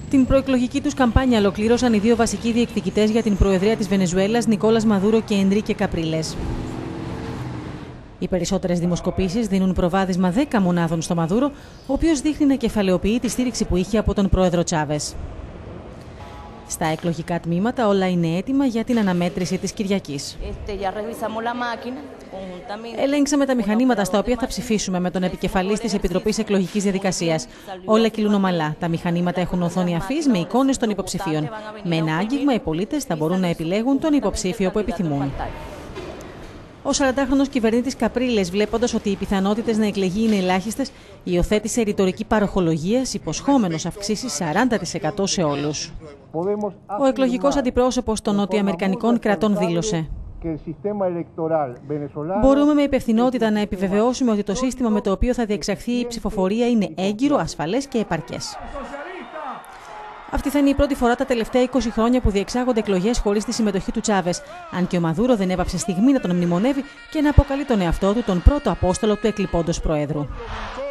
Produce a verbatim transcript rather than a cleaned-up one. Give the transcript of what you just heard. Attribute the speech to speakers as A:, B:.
A: Την προεκλογική τους καμπάνια ολοκλήρωσαν οι δύο βασικοί διεκδικητές για την Προεδρία της Βενεζουέλας, Νικόλας Μαδούρο και Ενρίκε Καπρίλες. Οι περισσότερες δημοσκοπήσεις δίνουν προβάδισμα δέκα μονάδων στο Μαδούρο, ο οποίος δείχνει να κεφαλαιοποιεί τη στήριξη που είχε από τον πρόεδρο Τσάβες. Στα εκλογικά τμήματα όλα είναι έτοιμα για την αναμέτρηση της Κυριακής. Ελέγξαμε τα μηχανήματα στα οποία θα ψηφίσουμε με τον επικεφαλής της Επιτροπής Εκλογικής Διαδικασίας. Όλα κυλούν ομαλά. Τα μηχανήματα έχουν οθόνη αφής με εικόνες των υποψηφίων. Με ένα άγγιγμα οι πολίτες θα μπορούν να επιλέγουν τον υποψήφιο που επιθυμούν. Ο σαραντάχρονος κυβερνήτης Καπρίλες, βλέποντας ότι οι πιθανότητες να εκλεγεί είναι ελάχιστες, υιοθέτησε ρητορική παροχολογίας, υποσχόμενος αυξήσεις σαράντα τοις εκατό σε όλους. Ο εκλογικός αντιπρόσωπος των νοτιοαμερικανικών κρατών δήλωσε: «Μπορούμε με υπευθυνότητα να επιβεβαιώσουμε ότι το σύστημα με το οποίο θα διεξαχθεί η ψηφοφορία είναι έγκυρο, ασφαλές και επαρκές». Αυτή θα είναι η πρώτη φορά τα τελευταία είκοσι χρόνια που διεξάγονται εκλογές χωρίς τη συμμετοχή του Τσάβες, αν και ο Μαδούρο δεν έπαψε στιγμή να τον μνημονεύει και να αποκαλεί τον εαυτό του τον πρώτο απόστολο του εκλειπώντος Προέδρου.